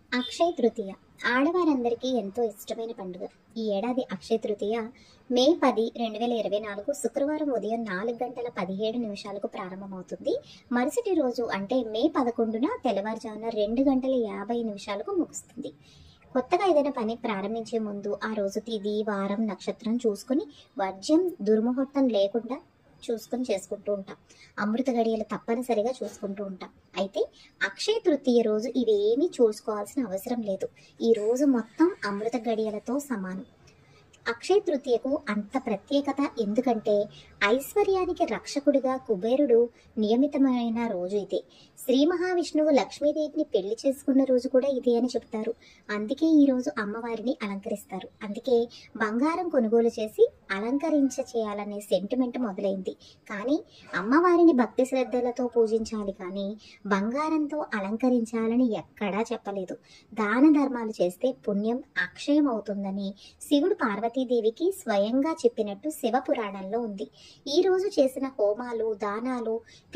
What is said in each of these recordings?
అక్షయ తృతీయ ఆడవారందరికీ ఎంతో ఇష్టమైన పండుగ. ఈ ఏడాది అక్షయ తృతీయ మే 10, 2024 శుక్రవారం ఉదయం 4:17 ప్రారంభమవుతుంది. మరుసటి రోజు అంటే మే 11న తెల్లవారుజామున 2:50 ముగుస్తుంది. కొత్తగా ఏదైనా పని ప్రారంభించే ముందు ఆ రోజు తిథి, వారం, నక్షత్రం చూసుకుని వర్జ్యం, దుర్ముహూర్తం లేకుండా చూసుకొని చేసుకుంటూ ఉంటాం. అమృత గడియలు తప్పనిసరిగా చూసుకుంటూ ఉంటాం. అయితే అక్షయ తృతీయ రోజు ఇవేమీ చూసుకోవాల్సిన అవసరం లేదు. ఈ రోజు మొత్తం అమృత గడియలతో సమానం. అక్షయ తృతీయకు అంత ప్రత్యేకత ఎందుకంటే ఐశ్వర్యానికి రక్షకుడిగా కుబేరుడు నియమితమైన రోజు ఇదే. శ్రీ మహావిష్ణువు లక్ష్మీదేవిని పెళ్లి చేసుకున్న రోజు కూడా ఇదే అని చెప్తారు. అందుకే ఈ రోజు అమ్మవారిని అలంకరిస్తారు. అందుకే బంగారం కొనుగోలు చేసి చేయాలనే సెంటిమెంట్ మొదలైంది. కానీ అమ్మవారిని భక్తి శ్రద్ధలతో పూజించాలి, కానీ బంగారంతో అలంకరించాలని ఎక్కడా చెప్పలేదు. దాన ధర్మాలు చేస్తే పుణ్యం అక్షయం అవుతుందని శివుడు పార్వతీదేవికి స్వయంగా చెప్పినట్టు శివ పురాణంలో ఉంది. ఈ రోజు చేసిన హోమాలు, దానాలు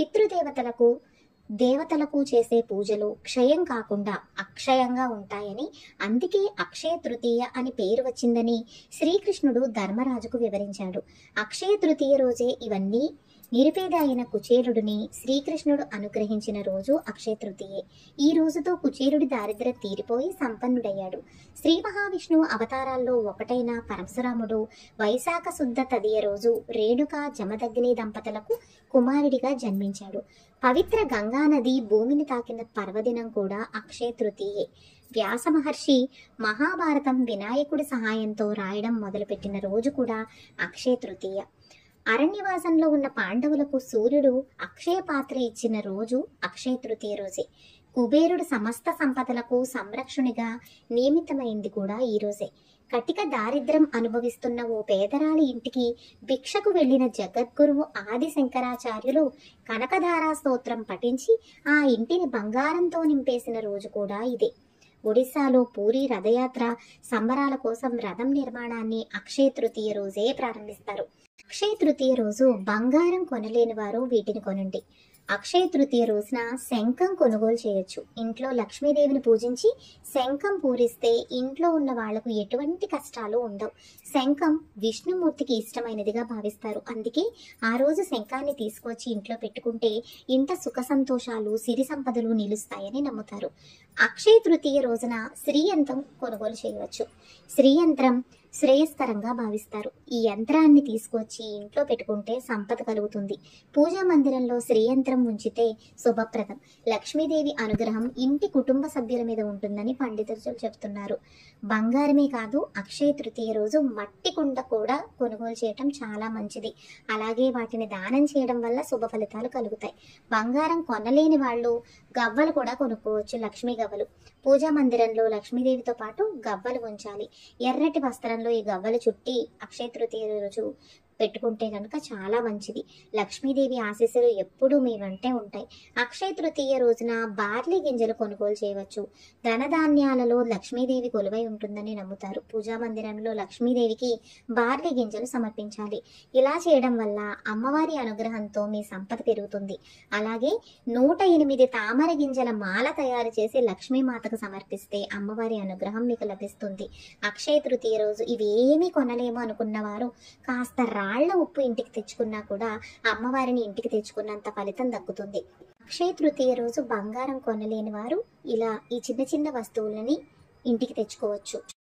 దేవతలకు చేసే పూజలు క్షయం కాకుండా అక్షయంగా ఉంటాయని, అందుకే అక్షయ తృతీయ అని పేరు వచ్చిందని శ్రీకృష్ణుడు ధర్మరాజుకు వివరించాడు. అక్షయ తృతీయ రోజే ఇవన్నీ నిరుపేద అయిన కుచేరుడిని శ్రీకృష్ణుడు అనుగ్రహించిన రోజు అక్షయ తృతీయే. ఈ రోజుతో కుచేరుడి దారిద్ర్యం తీరిపోయి సంపన్నుడయ్యాడు. శ్రీ మహావిష్ణువు అవతారాల్లో ఒకటైన పరశురాముడు వైశాఖ శుద్ధ తదియ రోజు రేణుక జమదగ్ని దంపతులకు కుమారుడిగా జన్మించాడు. పవిత్ర గంగా నది భూమిని తాకిన పర్వదినం కూడా అక్షయ తృతీయే. వ్యాస మహర్షి మహాభారతం వినాయకుడి సహాయంతో రాయడం మొదలుపెట్టిన రోజు కూడా అక్షయ తృతీయ. అరణ్యవాసంలో ఉన్న పాండవులకు సూర్యుడు అక్షయ పాత్ర ఇచ్చిన రోజు అక్షయ తృతీయ రోజే. కుబేరుడు సమస్త సంపదలకు సంరక్షణగా నియమితమైంది కూడా ఈ రోజే. కటిక దారిద్ర్యం అనుభవిస్తున్న ఓ పేదరాలి ఇంటికి భిక్షకు వెళ్లిన జగద్గురువు ఆది శంకరాచార్యులు కనకధారా స్తోత్రం పఠించి ఆ ఇంటిని బంగారంతో నింపేసిన రోజు కూడా ఇదే. ఒడిశాలో పూరి రథయాత్ర సంబరాల కోసం రథం నిర్మాణాన్ని అక్షయ తృతీయ రోజే ప్రారంభిస్తారు. అక్షయ తృతీయ రోజు బంగారం కొనలేని వారు వీటిని కొనండి. అక్షయ తృతీయ రోజున శంఖం కొనుగోలు చేయొచ్చు. ఇంట్లో లక్ష్మీదేవిని పూజించి శంఖం పూరిస్తే ఇంట్లో ఉన్న వాళ్లకు ఎటువంటి కష్టాలు ఉండవు. శంఖం విష్ణుమూర్తికి ఇష్టమైనదిగా భావిస్తారు. అందుకే ఆ రోజు శంఖాన్ని తీసుకొచ్చి ఇంట్లో పెట్టుకుంటే ఇంట సుఖ సంతోషాలు, సిరి సంపదలు నిలుస్తాయని నమ్ముతారు. అక్షయ తృతీయ రోజున శ్రీయంత్రం కొనుగోలు చేయవచ్చు. శ్రీయంత్రం శ్రేయస్కరంగా భావిస్తారు. ఈ యంత్రాన్ని తీసుకొచ్చి ఇంట్లో పెట్టుకుంటే సంపద కలుగుతుంది. పూజా మందిరంలో శ్రీయంత్రం ఉంచితే శుభప్రదం. లక్ష్మీదేవి అనుగ్రహం ఇంటి కుటుంబ సభ్యుల మీద ఉంటుందని పండితులు చెప్తున్నారు. బంగారమే కాదు, అక్షయ తృతీయ రోజు మట్టి కుండ కూడా కొనుగోలు చేయటం చాలా మంచిది. అలాగే వాటిని దానం చేయడం వల్ల శుభ ఫలితాలు కలుగుతాయి. బంగారం కొనలేని వాళ్ళు గవ్వలు కూడా కొనుక్కోవచ్చు. లక్ష్మీ గవ్వలు పూజా మందిరంలో లక్ష్మీదేవితో పాటు గవ్వలు ఉంచాలి. ఎర్రటి వస్త్రంలో ఈ గవ్వలు చుట్టి అక్షయ తృతీయ రోజు పెట్టుకుంటే కనుక చాలా మంచిది. లక్ష్మీదేవి ఆశీస్సులు ఎప్పుడూ మీ వెంటే ఉంటాయి. అక్షయ తృతీయ రోజున బార్లీ గింజలు కొనుగోలు చేయవచ్చు. ధనధాన్యాలలో లక్ష్మీదేవి కొలువై ఉంటుందని నమ్ముతారు. పూజా మందిరంలో లక్ష్మీదేవికి బార్లీ గింజలు సమర్పించాలి. ఇలా చేయడం వల్ల అమ్మవారి అనుగ్రహంతో మీ సంపద పెరుగుతుంది. అలాగే 108 తామర గింజల మాల తయారు చేసి లక్ష్మీమాతకు సమర్పిస్తే అమ్మవారి అనుగ్రహం మీకు లభిస్తుంది. అక్షయ తృతీయ రోజు ఇవేమీ కొనలేము అనుకున్న వారు కాస్త రాళ్ల ఉప్పు ఇంటికి తెచ్చుకున్నా కూడా అమ్మవారిని ఇంటికి తెచ్చుకున్నంత ఫలితం దక్కుతుంది. అక్షయ తృతీయ రోజు బంగారం కొనలేని వారు ఇలా ఈ చిన్న చిన్న వస్తువులని ఇంటికి తెచ్చుకోవచ్చు.